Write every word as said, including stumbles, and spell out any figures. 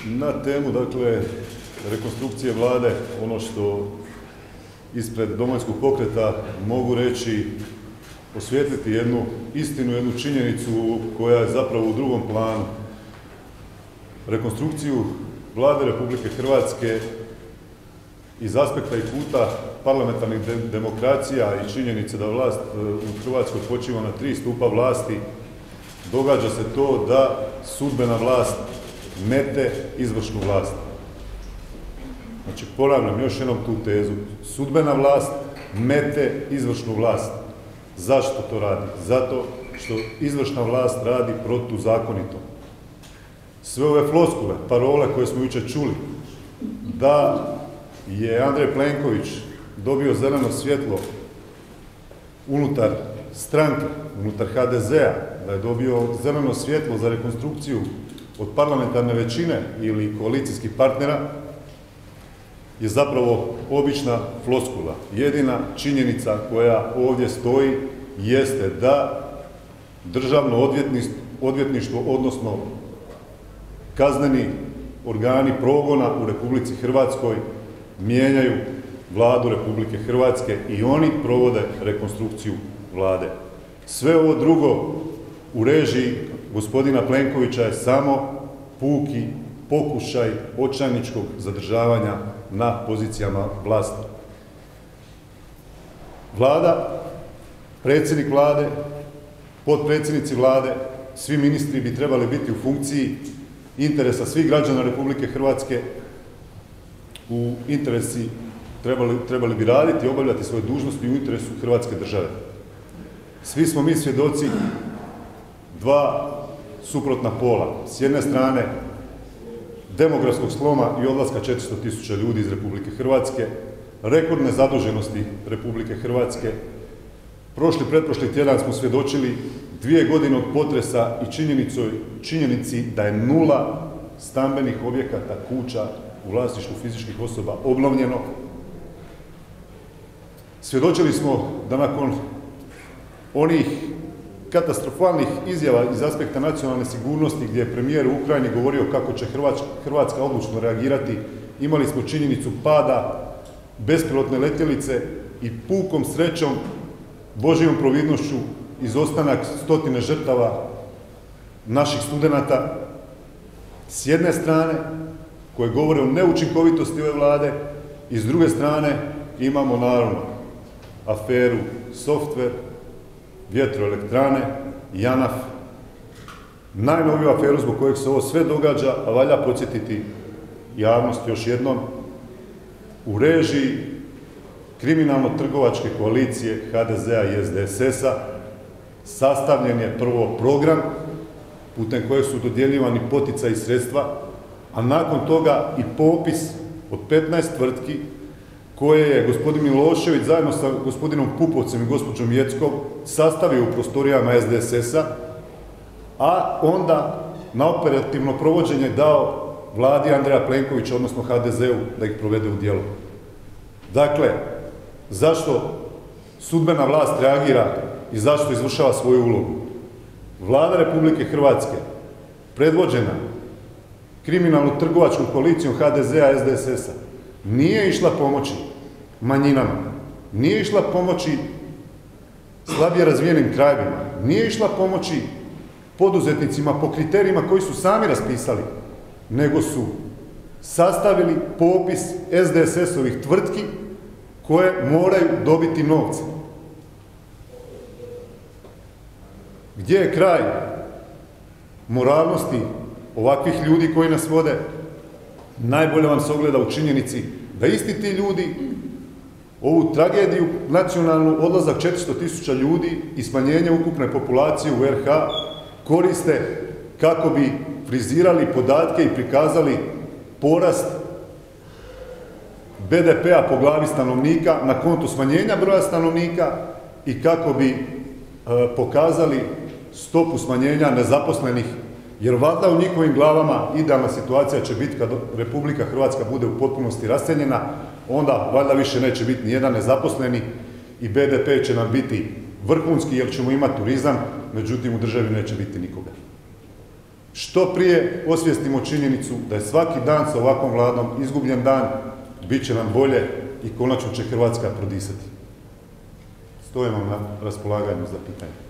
Na temu, dakle, rekonstrukcije Vlade, ono što ispred Domovinskog pokreta mogu reći, osvijetliti jednu istinu, jednu činjenicu koja je zapravo u drugom planu. Rekonstrukciju Vlade Republike Hrvatske iz aspekta i kuta parlamentarnih de demokracija i činjenice da vlast u Hrvatskoj počiva na tri stupa vlasti, događa se to da sudbena vlast mete izvršnu vlast. Znači, ponavljam još jednom tu tezu. Sudbena vlast mete izvršnu vlast. Zašto to radi? Zato što izvršna vlast radi protuzakonito. Sve ove floskule, parole koje smo jučer čuli, da je Andrej Plenković dobio zeleno svjetlo unutar stranke, unutar ha de zea, da je dobio zeleno svjetlo za rekonstrukciju od parlamentarne većine ili koalicijskih partnera, je zapravo obična floskula. Jedina činjenica koja ovdje stoji jeste da Državno odvjetništvo, odnosno kazneni organi progona u Republici Hrvatskoj mijenjaju Vladu Republike Hrvatske i oni provode rekonstrukciju Vlade. Sve ovo drugo u režiji gospodina Plenkovića je samo puki pokušaj očajničkog zadržavanja na pozicijama vlasti. Vlada, predsjednik Vlade, potpredsjednici Vlade, svi ministri bi trebali biti u funkciji interesa svih građana Republike Hrvatske, u interesi trebali, trebali bi raditi i obavljati svoje dužnosti u interesu Hrvatske države. Svi smo mi svjedoci dva suprotna pola. S jedne strane demografskog sloma i odlaska četiristo tisuća ljudi iz Republike Hrvatske, rekordne zaduženosti Republike Hrvatske. Prošli, pretprošli tjedan smo svjedočili dvije godine od potresa i činjenici da je nula stambenih objekata, kuća u vlasništvu fizičkih osoba obnovljeno. Svjedočili smo da nakon onih katastrofalnih izjava iz aspekta nacionalne sigurnosti gdje je premijer u Ukrajini govorio kako će Hrvatska odlučno reagirati, imali smo činjenicu pada bespilotne letjelice i pukom srećom, Božjom providnošću, izostanak stotine žrtava naših studenata s jedne strane, koje govore o neučinkovitosti ove Vlade, i s druge strane imamo naravno aferu softver, vjetroelektrane, JANAF, najnoviju aferu zbog kojeg se ovo sve događa, a valja podsjetiti javnost još jednom, u režiji kriminalno-trgovačke koalicije ha de zea i es de es esa sastavljen je prvo program putem kojeg su dodjeljivani poticaji i sredstva, a nakon toga i popis od petnaest tvrtki koje je gospodin Milošević zajedno sa gospodinom Pupovcem i gospođom Jeckom sastavio u prostorijama es de es esa, a onda na operativno provođenje dao Vladi Andreja Plenkovića, odnosno ha de zeu, da ih provede u djelo. Dakle, zašto sudbena vlast reagira i zašto izvršava svoju ulogu? Vlada Republike Hrvatske, predvođena kriminalno-trgovačkom koalicijom ha de zea i es de es esa, nije išla pomoći manjinama, nije išla pomoći slabije razvijenim krajevima, nije išla pomoći poduzetnicima po kriterijima koji su sami raspisali, nego su sastavili popis es de es esovih tvrtki koje moraju dobiti novce. Gdje je kraj moralnosti ovakvih ljudi koji nas vode? Najbolje vam se ogleda u činjenici da isti ti ljudi ovu tragediju, nacionalnu, odlazak četiristo tisuća ljudi i smanjenje ukupne populacije u er ha koriste kako bi frizirali podatke i prikazali porast be de pea po glavi stanovnika na kontu smanjenja broja stanovnika i kako bi e, pokazali stopu smanjenja nezaposlenih, jer valjda u njihovim glavama idealna situacija će biti kad Republika Hrvatska bude u potpunosti raseljena, onda valjda više neće biti ni jedan nezaposleni i be de pe će nam biti vrhunski jer ćemo imati turizam, međutim u državi neće biti nikoga. što prije osvijestimo činjenicu da je svaki dan sa ovakvom vladom izgubljen dan, bit će nam bolje i konačno će Hrvatska prodisati. Stojim vam na raspolaganju za pitanje.